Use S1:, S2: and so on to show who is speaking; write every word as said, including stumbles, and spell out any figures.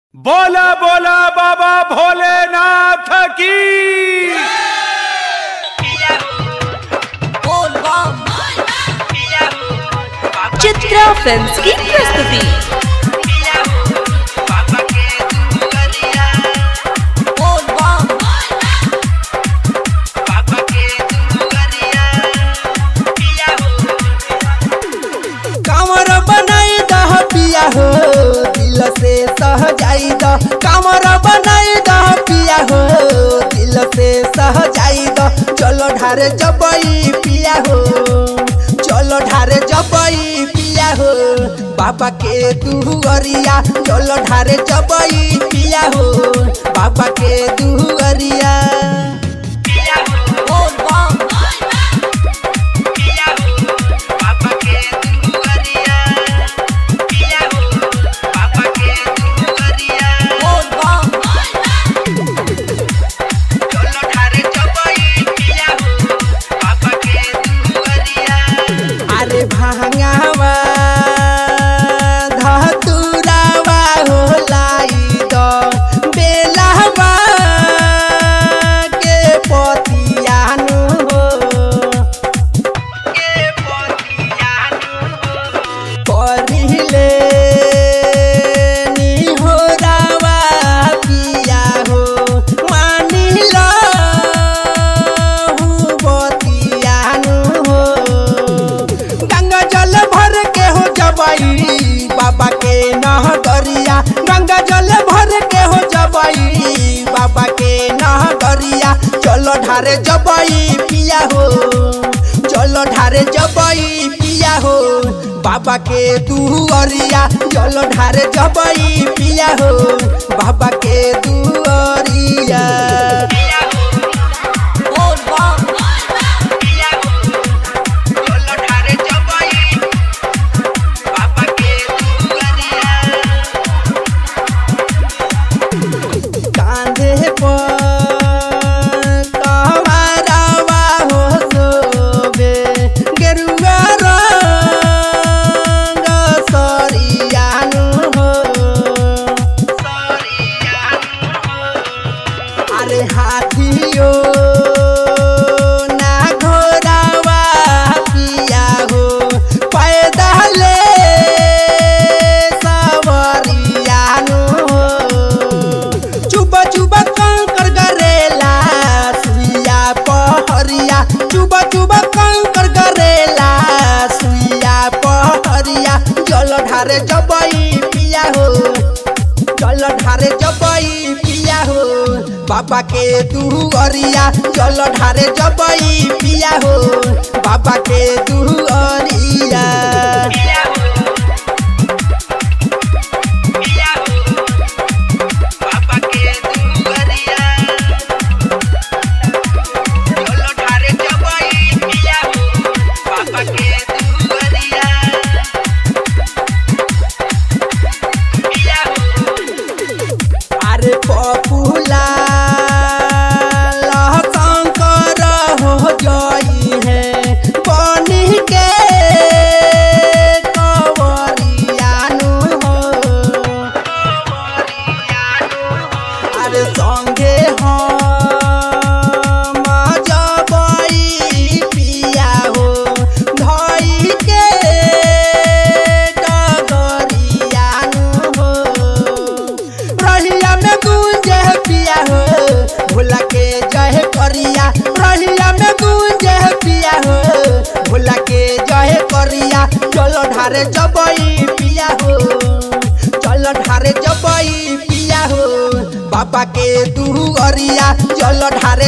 S1: बोला बोला बाबा भोलेनाथ की।
S2: चित्रा फिल्म्स की प्रस्तुति।
S3: कामर बनाई दह पिया हो दिल से सह जाई द कामर बनाई दह पिया हो दिल से सह जाई द चलो ढारे जबई पिया हो चलो ढारे जबई पिया हो बाबा के दुहरिया चलो ढारे जबई पिया हो बाबा के दुहरिया। भांगावा धतुरावा हो लाई द बेलावा के पतियानु हो के पतियानु करिले नी हो रावा पिया हो मानिला हूँ बतियानु हो गंगा जल भर के हो जबई बाबा के नहगरिया गंगा जल भर के हो जबई बाबा के नहगरिया चलो ढारे जबई पिया हो चलो ढारे जबई पिया हो बाबा के दुहरिया चलो ढारे जबई पिया हो बाबा के दुहरिया। कांधे पर कमरवा हो सोबे गेरुआ रंग सरियानु हो अरे हाथियो ना घोड़ावा पिया हो पैदले सवरियानु हो चुबा चुबा कंकर गरेला सुइया पहरिया चुबा चुबा कंकर गरेला सुइया पहरिया जल ढारे जबई पिया हो जल ढारे जबई पिया हो बाबा के दुहरिया जल ढारे जबई पिया हो बाबा के दुहरिया। अरे पपुला शंकर हो जई है बनी के कवरियानु हो अरे संगे हम जबई पिया हो धई के डगरियानु हो रहिया में गूंजे पिया हो भोला के जय करिया रहिया में गूंजे पिया हो भोला के जय करिया चलो ढारे जबई पिया हो चलो ढारे जबई पिया हो बाबा के दुहरिया चलो ढारे